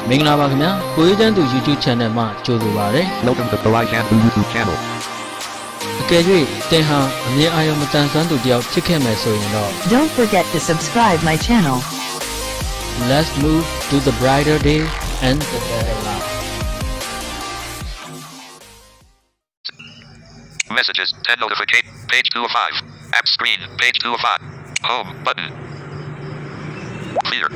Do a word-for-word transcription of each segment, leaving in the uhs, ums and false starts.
မင်္ဂလာပါခင်ဗျာကိုရေးချမ်းသူ YouTube channel မှာကြိုဆိုပါရစေ Welcome to the Korai Chandu YouTube channel အကယ်၍တင်ဟာအမြင်အာရုံမတန်ဆွမ်းသူတယောက်ဖြစ်ခဲ့မယ်ဆိုရင်တော့ Don't forget to subscribe my channel. Let's move to the brighter day and the better life. Messages ten notification page two of five app screen page two of five home button clear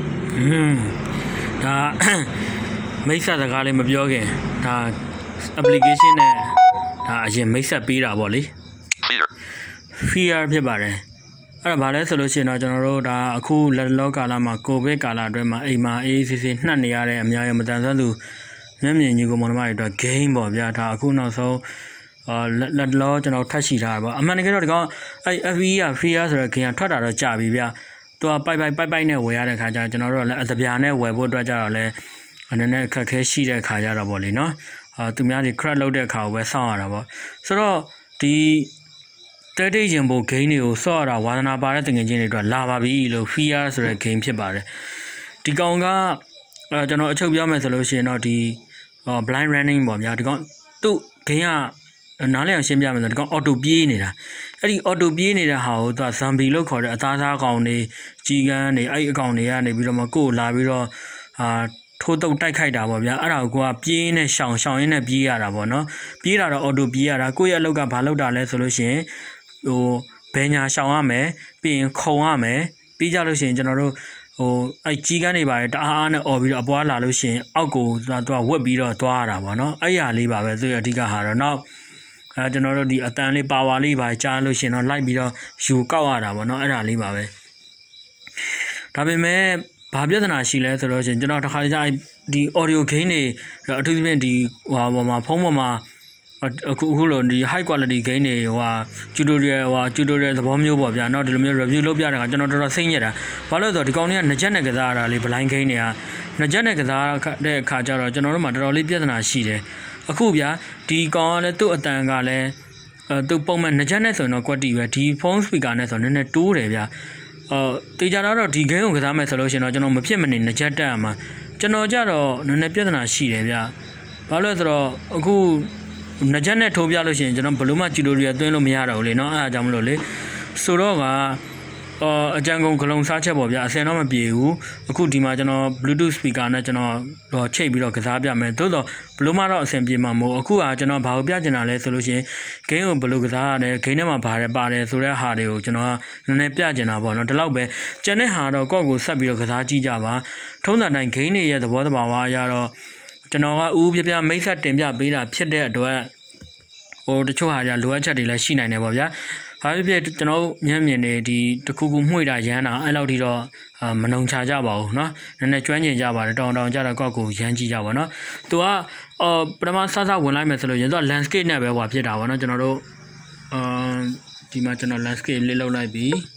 ဒါမိတ်ဆက်စကားလေးမပြောခင်ဒါ application နဲ့ဒါအရင်မိတ်ဆက်ပေးတာပေါ့လေ clear fear ဖြစ်ပါတယ်အဲ့ဒါဘာလဲဆိုလို့ရှိရင်တော့ကျွန်တော်တို့ဒါအခုလက်လောကာလမှာကိုဗစ်ကာလအတွင်းမှာအိမ်မှာအေးအေးဆေးဆေးနှက်နေရတဲ့အများကြီးမတန်ဆွမ်းသူမျက်မြင်ကြီးကိုမောင်နှမတွေအတွက် game ပေါ့ဗျာဒါအခုနောက်ဆုံးအာလက်လောကျွန်တော်ထပ်ရှိထားတာပေါ့အမှန်တကယ်တော့ဒီကောင်အဲ့ F V E က fear ဆိုတော့ခင်ဗျာထွက်တာတော့ကြာပြီဗျာသူကပိုက်ပိုက်ပိုက်ပိုက်နဲ့ဝယ်ရတဲ့ခါကျကျွန်တော်တို့လည်းအတပြာနဲ့ဝယ်ဖို့အတွက်ကြတော့လဲနည်းနည်းအခက်ခဲရှိတဲ့ခါကြတော့ပေါ့လေနော်အာသူများတွေ crack လုပ်တဲ့ခါကိုပဲစောင့်ရတာပေါ့ဆိုတော့ဒီတဲတိတ်ရင်ဘို game တွေကိုစောင့်ရတာဝါသနာပါတဲ့တငယ်ချင်းတွေအတွက်လာပါပြီလို့ fear ဆိုတဲ့ game ဖြစ်ပါတယ်ဒီကောင်ကအဲကျွန်တော်အချုပ်ပြောမယ်ဆိုလို့ရှိရင်တော့ဒီ blind running ပေါ့ဗျာဒီကောင်သူ့ game ကနားလည်အောင်ရှင်းပြမယ်ဆိုတော့ဒီကောင် auto ပြေးနေတာအဲ့ဒီ auto ပြေးနေတဲ့ဟာကိုသူက zombie လို့ခေါ်တဲ့အသားစားကောင်တွေကြီးကန်းတွေအဲ့အကောင်တွေကနေပြီးတော့မှကိုယ်လာပြီးတော့အာထိုးတုပ်တိုက်ခိုက်တာပေါ့ဗျာအဲ့ဒါကိုကပြေးနဲ့ရှောင်ရှောင်ရင်းနဲ့ပြေးရတာပေါ့နော်ပြေးတာတော့ auto ပြေးရတာကိုယ့်ရဲ့အလုပ်ကဘာလုပ်တာလဲဆိုလို့ရှိရင်ဟိုဘယ်ညာရှောင်ရမယ်ပြီးရင်ခုံရမယ်ပြီးကြလို့ရှိရင်ကျွန်တော်တို့ဟိုအဲ့ကြီးကန်းတွေပါတယ်တအားအားနဲ့អော်ပြီးတော့အပွားလာလို့ရှိရင်အောက်ကိုသူကဝက်ပြီးတော့သွားရတာပေါ့နော်အဲ့ရလေးပါပဲသူရဲ့အဓိကဟာတော့နောက်အဲကျွန်တော်တို့ဒီအတန်လေးပါဝါလေးပါကြားလို့ရှင်တော့လိုက်ပြီးတော့ယူကောက်ရတာပေါ့နော်အဲ့ဒါလေးပါပဲဒါပေမဲ့ဘာပြဿနာရှိလဲဆိုတော့ရှင်ကျွန်တော်တစ်ခါကြာဒီ audio game တွေအထူးသဖြင့်ဒီဟိုပေါ်မှာဖုန်းပေါ်မှာအခုအခုလိုဒီ high quality game တွေဟိုဟာ tutorial ဟို tutorial သဘောမျိုးပေါ့ဗျာเนาะဒီလိုမျိုး review လုပ်ပြတာကကျွန်တော်တော်တော်စိတ်ညစ်တာဘာလို့လဲဆိုတော့ဒီကောင်တွေကနှစ်ချက်နဲ့ကစားရတာလေ blind game တွေကနှစ်ချက်နဲ့ကစားတဲ့အခါကျတော့ကျွန်တော်တို့မှာတော်တော်လေးပြဿနာရှိတယ်အခုဗျာဒီကောင်ကလည်းသူ့အတန်ကလည်းအဲသူပုံမှန်နှစ်ချက်နဲ့ဆိုရင်တော့ quality ပဲဒီ phone speaker နဲ့ဆိုတော့နည်းနည်းတိုးတယ်ဗျာအော်တေချာတော့ဒီ game ကိုကစားမယ်ဆိုလို့ရှိရင်တော့ကျွန်တော်မဖြစ်မနေနှစ်ချက်တက်ရမှာကျွန်တော်ကြတော့နည်းနည်းပြဿနာရှိတယ်ဗျာဘာလို့လဲဆိုတော့အခုနှစ်ချက်နဲ့ထိုးပြလို့ရှိရင်ကျွန်တော်ဘလို့မှ tutorial သွင်းလို့မရတော့ဘူးလေเนาะအဲ့ဒါကြောင့်မလို့လေဆိုတော့ကအော်အကြံကုန်ဂလုံးစားချက်ပေါ့ဗျာအစင်တော့မပြေဘူးအခုဒီမှာကျွန်တော် Bluetooth speaker နဲ့ကျွန်တော်တော့ချိတ်ပြီးတော့ကစားပြမယ်သို့တော့ဘလို့မှတော့အစင်ပြေမှာမဟုတ်အခုကကျွန်တော်ဘာကိုပြချင်တာလဲဆိုလို့ရှိရင် game ကိုဘလို့ကစားရတယ် game ထဲမှာဘာလဲပါတယ်ဆိုတဲ့ဟာတွေကိုကျွန်တော်ကနည်းနည်းပြချင်တာပေါ့နော်ဒီလောက်ပဲကျန်တဲ့ဟာတော့ကိုယ့်ကိုဆက်ပြီးတော့ကစားကြည့်ကြပါထုံးစံတိုင်း game တွေရဲ့သဘောတဘာဝအရတော့ကျွန်တော်ကဦးပြပြမိတ်ဆက်တင်ပြပေးတာဖြစ်တဲ့အတွက်ဟိုတချို့ဟာကြလိုအပ်ချက်တွေလည်းရှိနိုင်တယ်ပေါ့ဗျာဘာဖြစ်ဖြစ်ကျွန်တော်မျက်မြင်နေဒီတခုခုမှွေတာရမ်းတာအဲ့လောက်ထိတော့မနှုံချကြပါဘူးเนาะနည်းနည်းကျွမ်းကျင်ကြပါတယ်တောင်တောင်ကြတော့ကောက်ကိုရမ်းကြည့်ကြပါเนาะသူကအော်ပထမစစဝင်လိုက်မယ်ဆိုလို့ရင်သူက landscape နဲ့ပဲဟွာဖြစ်တာပေါ့เนาะကျွန်တော်တို့အာဒီမှာကျွန်တော် landscape လေးလောက်လိုက်ပြီ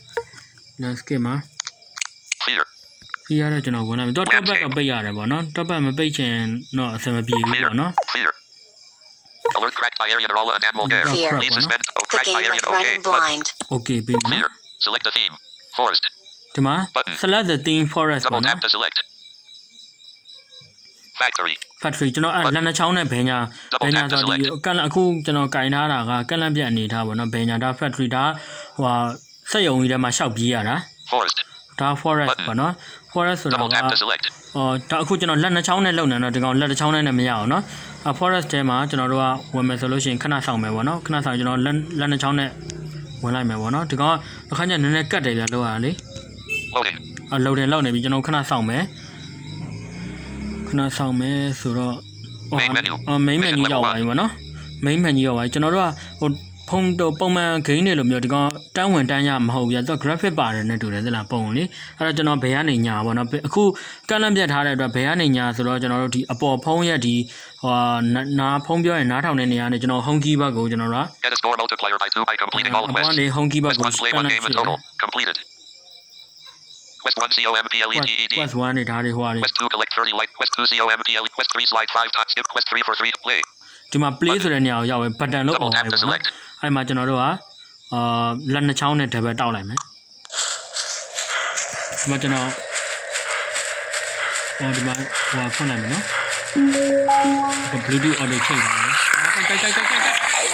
landscape မှာ clear clear တော့ကျွန်တော်ဝင်လိုက်ပြီတော့ top back ကပိတ်ရတယ်ပေါ့เนาะ top back မပိတ်ချင်တော့အဆင်မပြေဘူးပေါ့เนาะ clear alert cracked by area rolla and animal care please suspend oh The cracked by game area is running okay blind. okay ပြီနော် clear select the theme forest ဒီမှာ select the theme forest double ပေါ့နော် tap to select factory factory ကျွန်တော်အဲ့လက်နှချောင်းနဲ့ဘယ်ညာဘယ်ညာဆိုဒီကန့်အခုကျွန်တော်ကင်ထားတာကကန့်လန့်ပြတ်အနေထားပေါ့နော်ဘယ်ညာဒါ factory ဒါဟိုဟာစက်ရုံကြီးထဲမှာရှောက်ပြေးရတာ forest ဒါ forest ပေါ့နော် forest ဆိုတာကအော်ဒါအခုကျွန်တော်လက်နှချောင်းနဲ့လုံနေတော့ဒီကောင်လက်နှချောင်းနဲ့မရအောင်နော် forest ထဲမှာကျွန်တော်တို့ကဝင်မယ်ဆိုလို့ရှိရင်ခဏဆောင်မယ်ပေါ့နော်ခဏဆောင်ကျွန်တော်လက်လက်နှချောင်းနဲ့ဝင်လိုက်မယ်ပေါ့နော်ဒီကောင်အခါကျနည်းနည်းကတ်တယ်ဗျာလောက်ရလေ loading အလောတယ်လောက်နေပြီကျွန်တော်ခဏဆောင်မယ်ခဏဆောင်မယ်ဆိုတော့ main menu အော် main menu ရောက်ပါပြီပေါ့နော် main menu ရောက်ပါပြီကျွန်တော်တို့ကဟိုဖုန်းတော့ပုံမှန် game တွေလိုမျိုးဒီကောင်တန်းဝင်တန်းရမဟုတ်ဘူးဗျာသူက graphic ပါတယ်နဲ့တူတယ်သလားပုံလေအဲ့တော့ကျွန်တော်ဘယ်ကနေညာပေါ့နော်အခုကန့်လန့်ပြတ်ထားတဲ့အတွက်ဘယ်ကနေညာဆိုတော့ကျွန်တော်တို့ဒီအပေါ်ဖုန်းရဲ့ဒီဟိုနားဖုန်းပြောရင်နားထောင်တဲ့နေရာနဲ့ကျွန်တော် home key ဘက်ကိုကျွန်တော်က get a score multiplier by two by completing all quests ဒီ home key ဘက်ကို play one game in total completed quest one complete quest one နေဒါတွေဟိုဟာတွေ quest two collect thirty light quest two complete quest three slide five times skip quest three for three play ဒီမှာ play ဆိုတဲ့နေရာကိုရောက်ပဲ button လို့အော်လိုက်ပါနော်အဲ့မှာကျွန်တော်တို့ကအာလက်နှချောင်းနဲ့ double တောက်လိုက်မယ်ဒီမှာကျွန်တော်ဟောဒီမှာဟိုဖွင့်လိုက်မယ်နော် Bluetooth audio ချိန်ပါမယ်ကြိုက်ကြိုက်ကြိုက်ကြိုက်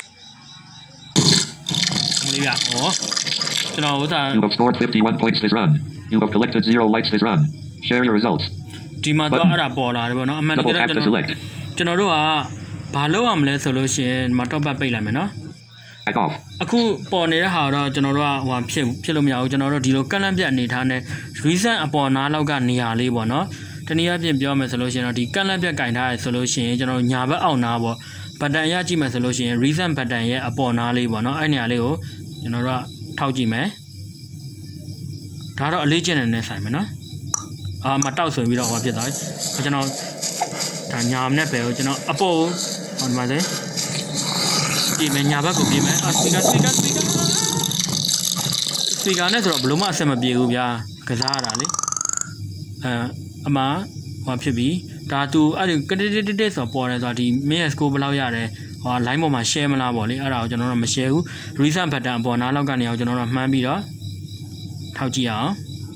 မလေးရဟောကျွန်တော်ဥစား You have scored fifty-one points this run. You have collected zero likes this run. Share your results. ဒီမှာတော့အဲ့ဒါပေါ်လာတယ်ပေါ့နော်အမှန်တကယ်ကျွန်တော်ကျွန်တော်တို့ကဘာလုပ်ရမလဲဆိုလို့ရှိရင်မတော့ပတ်ပိတ်လိုက်မယ်နော်အခုပေါ်နေတဲ့ဟာတော့ကျွန်တော်တို့ကဟိုဖြစ်ဖြစ်လို့မရဘူးကျွန်တော်တို့ဒီလိုကန့်လန့်ပြတ်အနေထားနဲ့ recent အပေါ်နားလောက်ကနေရာလေးပေါ့နော်တနည်းအားဖြင့်ပြောမယ်ဆိုလို့ရှိရင်တော့ဒီကန့်လန့်ပြတ်ကင်ထားရဆိုလို့ရှိရင်ကျွန်တော်ညာဘက်အောက်နားပေါ့ဘတ်တန်ရကြည့်မယ်ဆိုလို့ရှိရင် recent ဘတ်တန်ရဲ့အပေါ်နားလေးပေါ့နော်အဲ့နေရာလေးကိုကျွန်တော်တို့ကထောက်ကြည့်မယ်ဒါတော့အလေးကျင့်နေတဲ့ဆိုင်မယ်နော်အာမတောက်ဆိုပြီးတော့ဟောဖြစ်သွားပြီကျွန်တော်ဒါညာနဲ့ပဲကိုကျွန်တော်အပေါ်ဟောဒီမှာစေဒီမညာဘက်ကိုပြေးမယ်စပီကာစပီကာစပီကာစပီကာနဲ့ဆိုတော့ဘလို့မှအဆင်မပြေဘူးဗျာကစားရတာလေအဲအမဟောဖြစ်ပြီဒါသူအဲ့ဒီကတိတိတိဆိုပေါ်တယ်ဆိုတာဒီမင်းရဲ့ score ဘယ်လောက်ရတယ်ဟော line ပေါ်မှာ share မလားပေါ့လေအဲ့ဒါကိုကျွန်တော်တို့မ share ဘူး recent button ပေါ်နားလောက်ကနေအောင်ကျွန်တော်တို့မှန်းပြီးတော့ထောက်ကြည့်အောင်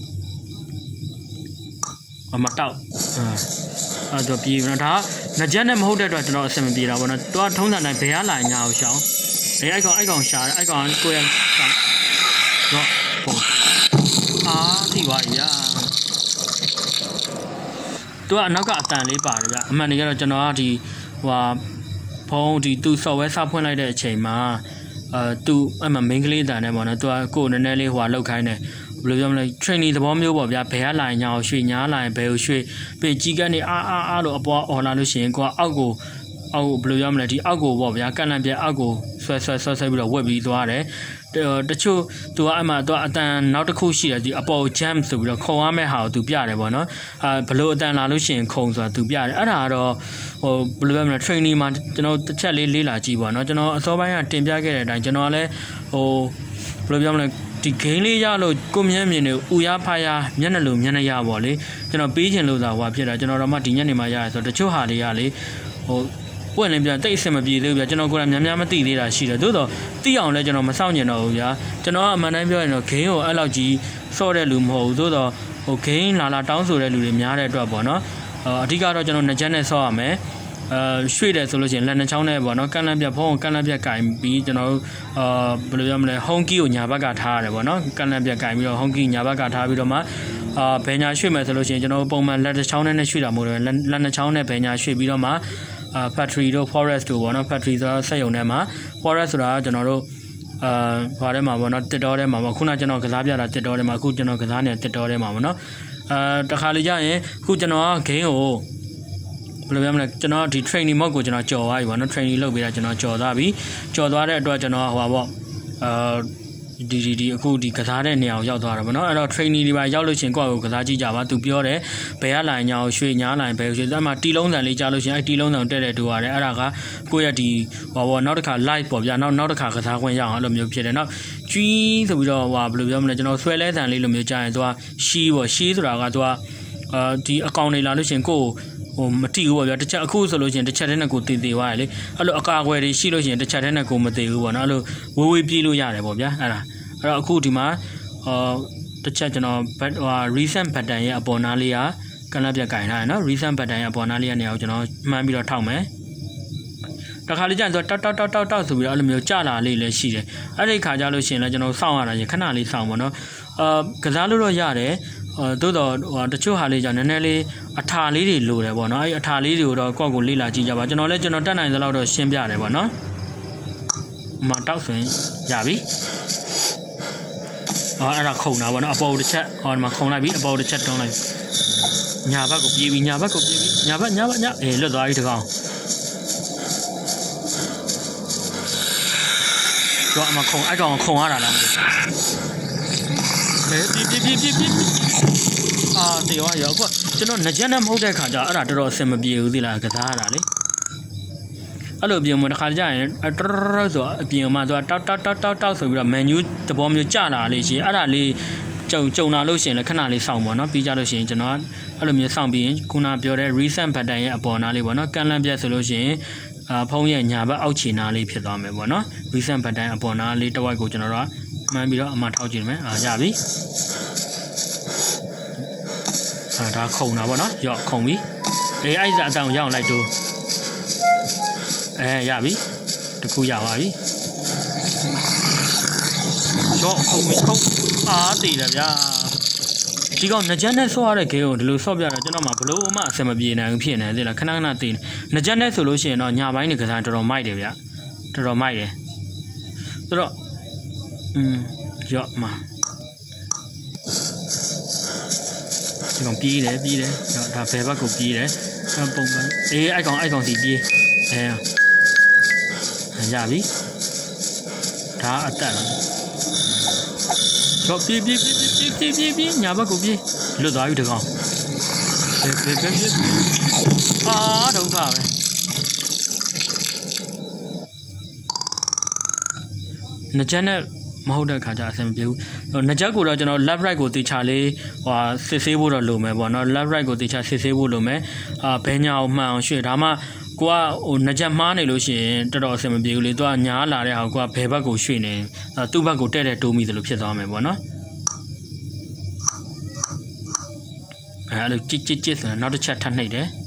အမတောက်အဲ့တော့ပြေးနော်ဒါငကြက်နဲ့မဟုတ်တဲ့အတွက်ကျွန်တော်အဆင်မပြေတာပေါ့နော်သူကထုံးစံတိုင်းဘယ်ရလာညာအောင်ရှောင်းအဲအဲ့ကောင်အဲ့ကောင်ရှာတယ်အဲ့ကောင်ကိုရတော့ပေါ့အာတိပါရသူကအနောက်ကအတန်လေးပါတယ်ဗျအမှန်တကယ်တော့ကျွန်တော်ကဒီဟိုဟာဖုန်းဒီသူ software စဖွင့်လိုက်တဲ့အချိန်မှာအဲသူအဲ့မှာ main ကလေးတန်နဲ့ပေါ့နော်သူကကိုယ်နည်းနည်းလေးဟိုဟာလောက်ခိုင်းတယ်ဘယ်လိုပြောမလဲ training သဘောမျိုးပေါ့ဗျာဘယ်ကလာရင်ညာအောင်ရွှေ့ညားလာရင်ဘယ်ကိုရွှေ့ပြီးကြီးကနေအာအာအာလို့အပေါ်អော်လာလို့ရှိရင်ကိုကအောက်ကိုအောက်ကိုဘယ်လိုပြောမလဲဒီအောက်ကိုပေါ့ဗျာကန့်လန့်ပြအောက်ကိုဆွဲဆွဲဆွဲဆွဲပြီးတော့ဝက်ပြီးသွားတယ်တချို့သူကအဲ့မှာသူကအတန်နောက်တစ်ခုရှိတယ်ဒီအပေါ် jump ဆိုပြီးတော့ခုံရမယ့်ဟာကိုသူပြတယ်ပေါ့နော်အာဘယ်လိုအတန်လာလို့ရှိရင်ခုံဆိုတာသူပြတယ်အဲ့ဒါကတော့ဟိုဘယ်လိုပြောမလဲ training မှာကျွန်တော်တစ်ချက်လေးလေးလာကြည့်ပေါ့နော်ကျွန်တော်အစောပိုင်းကတင်ပြခဲ့တဲ့အတိုင်းကျွန်တော်လည်းဟိုဘယ်လိုပြောမလဲဒီ game လေးရလို့ကိုမြန်းမြင်နေဦးရဖားရမျက်နှာလိုမျက်နှာရပေါ့လေကျွန်တော်ပေးချင်လို့သာဟွာဖြစ်တာကျွန်တော်တော့မှဒီညနေမှရရဆိုတော့တချို့ဟာလေးရလေဟိုပွင့်လင်းပြန်တိတ်အဆင်မပြေသေးဘူးဗျာကျွန်တော်ကိုယ်တိုင်များများမသိသေးတာရှိတယ်သို့တော့သိအောင်လဲကျွန်တော်မစောင့်ကျင်တော့ဘူးဗျာကျွန်တော်ကအမှန်တမ်းပြောရင်တော့ game ကိုအဲ့လောက်ကြီးစော့တဲ့လူမဟုတ်ဘူးသို့တော့ဟို game လာလာတောင်းဆိုတဲ့လူတွေများတဲ့အတွက်ပေါ့နော်အဓိကတော့ကျွန်တော်နှစ်ချက်နဲ့စော့ရမယ်အဲရွှေ့တယ်ဆိုလို့ရှိရင်လက်နှချောင်းနဲ့ပေါ့နော်ကန့်လန့်ပြဖုံးကန့်လန့်ပြကင်ပြီးကျွန်တော်တို့အာဘယ်လိုပြောမလဲ home key ကိုညာဘက်ကထားရတယ်ပေါ့နော်ကန့်လန့်ပြကင်ပြီးတော့ home key ညာဘက်ကထားပြီးတော့မှအာဘယ်ညာရွှေ့မယ်ဆိုလို့ရှိရင်ကျွန်တော်တို့ပုံမှန်လက်နှချောင်းနဲ့ရွှေ့တာမဟုတ်ဘူးလက်နှချောင်းနဲ့ဘယ်ညာရွှေ့ပြီးတော့မှအာ factory တို့ forest တို့ပေါ့နော် factory ဆိုတော့စက်ရုံထဲမှာ forest ဆိုတာကကျွန်တော်တို့အာဘာထဲမှာပေါ့နော်တစ်တော်ထဲမှာပေါ့ခုနကကျွန်တော်ကစားပြတာတစ်တော်ထဲမှာအခုကျွန်တော်ကစားနေတဲ့တစ်တော်ထဲမှာပေါ့နော်အာတခါလေကြာရင်အခုကျွန်တော်က game ကိုဘယ်လိုပြောမလဲကျွန်တော်ဒီ training mode ကိုကျွန်တော်ကြော်သွားပြီပေါ့နော် training လုပ်ပေးတာကျွန်တော်ကြော်သွားပြီကြော်သွားတဲ့အတွက်ကျွန်တော်ဟိုပါပေါ့အာဒီဒီဒီအခုဒီကစားတဲ့နေရာကိုရောက်သွားတာပေါ့နော်အဲ့တော့ training တွေပါရောက်လို့ရှင်ကိုယ့်ကိုကစားကြည့်ကြပါသူပြောတယ်ဘယ်ကလာညာကိုရွှေ့ညာလာရင်ဘယ်ကိုရွှေ့အဲ့မှာတီလုံးဆန်လေးကြားလို့ရှင်အဲ့တီလုံးဆန်တက်တဲ့တူရတယ်အဲ့ဒါကကိုယ့်ရဲ့ဒီဟိုပေါ့နောက်တစ်ခါ live ပေါ့ဗျာနောက်နောက်တစ်ခါကစားခွင့်ရအောင်အဲ့လိုမျိုးဖြစ်တယ်နောက်ကြီးဆိုပြီးတော့ဟိုဘယ်လိုပြောမလဲကျွန်တော်ဆွဲလဲဆန်လေးလိုမျိုးကြားရင်သူကရှီးပေါ့ရှီးဆိုတာကသူကအာဒီအကောင့်တွေလာလို့ရှင်ကိုယ့်ဟိုမတိဘူးပေါ့ဗျာတစ်ချက်အခုဆိုလို့ရှိရင်တစ်ချက်တည်းနဲ့ကိုတည်တည်သွားရလေအဲ့လိုအကာအကွယ်တွေရှိလို့ရှိရင်တစ်ချက်တည်းနဲ့ကိုမတည်ဘူးပေါ့နော်အဲ့လိုဝေးဝေးပြေးလို့ရတယ်ပေါ့ဗျာအဲ့ဒါအဲ့တော့အခုဒီမှာအာတစ်ချက်ကျွန်တော်ဟို recent button ရဲ့အပေါ်နားလေးကကန့်လန့်ပြကင်ထားရနော် recent button ရဲ့အပေါ်နားလေးကနေအောင်ကျွန်တော်မှန်းပြီးတော့ထောက်မယ်တခါလေးကျရင်ဆိုတောက်တောက်တောက်တောက်တောက်ဆိုပြီးတော့အဲ့လိုမျိုးကြာလာလေးလည်းရှိတယ်အဲ့ဒီခါကျလို့ရှိရင်လည်းကျွန်တော်စောင့်ရတာရခဏလေးစောင့်ပါနော်အာကစားလို့တော့ရတယ်အဲတိုးတော့ဟိုတချို့ဟာလေးကြောင့်နည်းနည်းလေးအထာလေးတွေလိုတယ်ပေါ့နော်အဲအထာလေးတွေကိုတော့ကောက်ကိုလေ့လာကြည့်ကြပါကျွန်တော်လည်းကျွန်တော်တက်နိုင်သလောက်တော့ရှင်းပြတယ်ပေါ့နော်မတောက်ဆိုရင်ရပြီအော်အဲ့ဒါခုံတာပေါ့နော်အပေါ်တစ်ချက်ဟောဒီမှာခုံလိုက်ပြီအပေါ်တစ်ချက်တွန်းလိုက်ညာဘက်ကိုပြေးပြီညာဘက်ကိုပြေးပြီညာဘက်ညာဘက်ညာအေးလွတ်သွားပြီတကောင်တော့အမခုံအဲ့ကောင်ခုံရတာလားမသိဘူးပြေးပြေးပြေးပြေးပြေးအာတေရောရောအခုကျွန်တော်ငကြက်နဲ့မဟုတ်တဲ့ခါကျအဲ့ဒါတော်တော်အဆင်မပြေဘူးသီလားကစားရတာလေအဲ့လိုပြင်မတခါကြရင်တော်ဆိုအပြင်မှာဆိုတောက်တောက်တောက်တောက်တောက်ဆိုပြီးတော့ menu သဘောမျိုးကြာလာလေးရှိအဲ့ဒါလေးကြုံကြုံလာလို့ရှိရင်လည်းခဏလေးစောင့်ပေါ့နော်ပြီးကြလို့ရှိရင်ကျွန်တော်အဲ့လိုမျိုးစောင့်ပြီးရင်ခုနပြောတဲ့ recent button ရဲ့အပေါ်နားလေးပေါ့နော်ကန်လန့်ပြတ်ဆိုလို့ရှိရင်အာဖုန်းရဲ့ညာဘက်အောက်ခြေနားလေးဖြစ်သွားမယ်ပေါ့နော် recent button အပေါ်နားလေးတစ်ဝိုက်ကိုကျွန်တော်တို့မှန်းပြီးတော့အမှထောက်ကြည့်မယ်အာရပြီအာဒါခုံတာပေါ့နော်ရော့ခုံပြီအေးအဲ့ဒါအတောင်ရအောင်လိုက်တူအဲရပြီတခုရပါပြီရော့ခုံပြီခုံအားတည်တယ်ဗျာဒီကောင်ငကြက်နဲ့ဆော့ရတဲ့ဂိမ်းကိုဒီလိုဆော့ပြတော့ကျွန်တော်မှဘလို့မှအဆင်မပြေနိုင်ဘူးဖြစ်နေသေးလားခဏခဏတည်ငကြက်နဲ့ဆိုလို့ရှိရင်တော့ညပိုင်းနေကစားတော်တော်မိုက်တယ်ဗျာတော်တော်မိုက်တယ်ဆိုတော့อืมရော့မှာဒီကောင်ပြေးတယ်ပြေးတယ်ဒါဘယ်ဘက်ကိုပြေးတယ်ပုံမှန်အေးအဲ့ကောင်အဲ့ကောင်စီပြေးအဲရပြီဒါအတက်လားတော့ပြေးပြေးပြေးပြေးပြေးပြေးပြေးညာဘက်ကိုပြေးလွတ်သွားပြီဒီကောင်ပြေးပြေးပြေးပြေးအာဒုက္ခပဲငကြက်နဲ့မဟုတ်တဲ့ခါကျအဆင်မပြေဘူးငကြက်ကိုတော့ကျွန်တော် left right ကိုတေချာလေးဟိုစစ်ဆေးဖို့တော့လိုမယ်ပေါ့နော် left right ကိုတေချာစစ်ဆေးဖို့လိုမယ်အာဘဲညာအောင်မှန်အောင်ရွှေ့ဒါမှကိုကဟိုငကြက်မှားနေလို့ရှိရင်တော်တော်အဆင်မပြေဘူးလေသူကညားလာတဲ့ဟာကိုကဘဲဘက်ကိုရွှေ့နေသူ့ဘက်ကိုတဲ့တဲ့တိုးမိသလိုဖြစ်သွားမယ်ပေါ့နော်အဲအဲ့လိုကြစ်ကြစ်ကြစ်ဆိုတော့နောက်တစ်ချက်ထပ်နှိပ်တယ်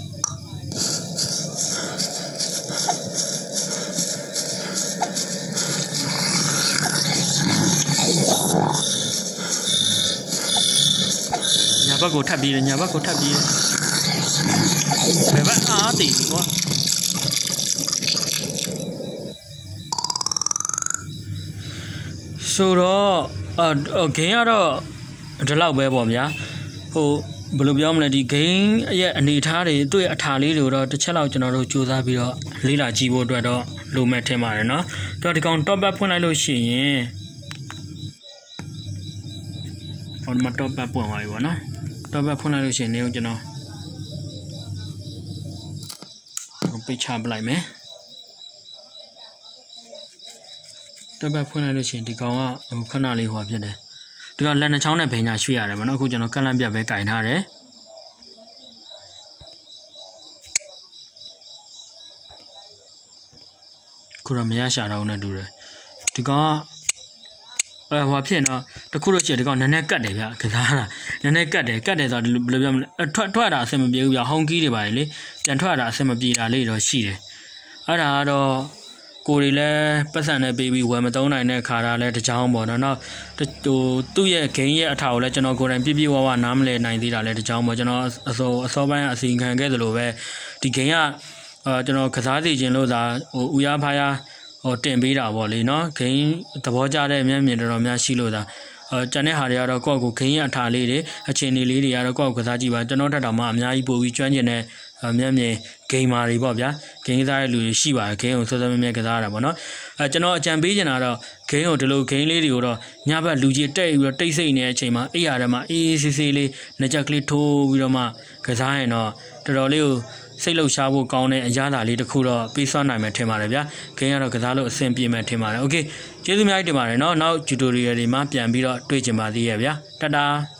ညာဘက်ကိုထပ်ပြီးတယ်ညာဘက်ကိုထပ်ပြီးတယ်ဘယ်ဘက်အားတည်ကွာဆိုတော့အဂိမ်းကတော့ဒီလောက်ပဲပေါ့ဗျာဟိုဘယ်လိုပြောမလဲဒီဂိမ်းရဲ့အနေထားတွေသူ့ရဲ့အထာလေးတွေတော့တစ်ချက်လောက်ကျွန်တော်တို့စူးစမ်းပြီးတော့လေ့လာကြည့်ဖို့အတွက်တော့လိုမဲ့ထင်ပါတယ်နော်သူကဒီကောင် top up ဖွင့်လိုက်လို့ရှိရင်ဟိုမှာ top up ပွင့်သွားပြီပေါ့နော် top up ဖွင့်လိုက်လို့ရှိရင်နေကျွန်တော်ပိတ်ချပလိုက်မယ် top up ဖွင့်လိုက်လို့ရှိရင်ဒီကောင်ကဟိုခဏလေးဟောဖြစ်တယ်ဒီကလက်နှချောင်းနဲ့ဘိညာရွှေ့ရတယ်ဗောနော်အခုကျွန်တော်ကန့်လန့်ပြတ်ပဲကင်ထားတယ်ခုတော့မရရှာတော့နဲ့တူတယ်ဒီကောင်ကအဲဟောဖြစ်တော့တခုတော့ချင်ဒီကောင်နည်းနည်းကတ်တယ်ဗျကစားတာနည်းနည်းကတ်တယ်ကတ်တယ်ဆိုတော့ဘယ်လိုပြောမလဲထွက်ထွက်တာအဆင်မပြေဘူးဗျဟောင်းကီးတွေပါလေပြန်ထွက်တာအဆင်မပြေတာလေးတော့ရှိတယ်အဲ့ဒါကတော့ကိုရီလည်းပတ်စံနဲ့ပေးပြီးဝယ်မသုံးနိုင်တဲ့ခါတာလည်းတကြောင်ပေါ့နော်နောက်ဟိုသူ့ရဲ့ဂိမ်းရဲ့အထာကိုလည်းကျွန်တော်ကိုယ်တိုင်ပြပြဝဝနားမလည်နိုင်သေးတာလည်းတကြောင်ပေါ့ကျွန်တော်အစောအစောပိုင်းအစီခံခဲ့သလိုပဲဒီဂိမ်းကအာကျွန်တော်ကစားစီခြင်းလို့သာဟိုဦးရဖားရဟိုတင်ပေးတာပေါ့လေနော်ဂိမ်းသဘောကျတဲ့မျက်မြင်တော်တော်များရှိလို့သာအဲကျန်တဲ့ဟာတွေကတော့ကိုယ့်ကိုဂိမ်းရဲ့အထာလေးတွေအခြေအနေလေးတွေကတော့ကိုယ့်ကိုကစားကြည့်ပါကျွန်တော်ထက်တောင်မှအများကြီးပို့ပြီးကျွမ်းကျင်တဲ့မျက်မြင်ဂိမ်းမာတွေပေါ့ဗျာဂိမ်းကစားတဲ့လူတွေရှိပါတယ်ဂိမ်းကိုစောစောမြဲမြဲကစားရတာပေါ့နော်အဲကျွန်တော်အကြံပေးချင်တာတော့ဂိမ်းကိုဒီလိုဂိမ်းလေးတွေကိုတော့ညဘက်လူကြီးတက်ပြီးတော့တိတ်ဆိတ်နေတဲ့အချိန်မှာအိယာထဲမှာအေးအေးဆေးဆေးလေးနှကြက်ကလေးထိုးပြီးတော့မှကစားရင်တော့တော်တော်လေးကိုစိတ်လှုပ်ရှားဖို့ကောင်းတဲ့အရာသာလေးတစ်ခုတော့ပေးစွမ်းနိုင်မယ်ထင်ပါတယ်ဗျာဂိမ်းကတော့ကစားလို့အဆင်ပြေမယ်ထင်ပါတယ်โอเคကျေးဇူးများတင်ပါတယ်เนาะနောက် tutorial တွေမှာပြန်ပြီးတော့တွေ့ကြပါသေးရဲ့ဗျာတတာ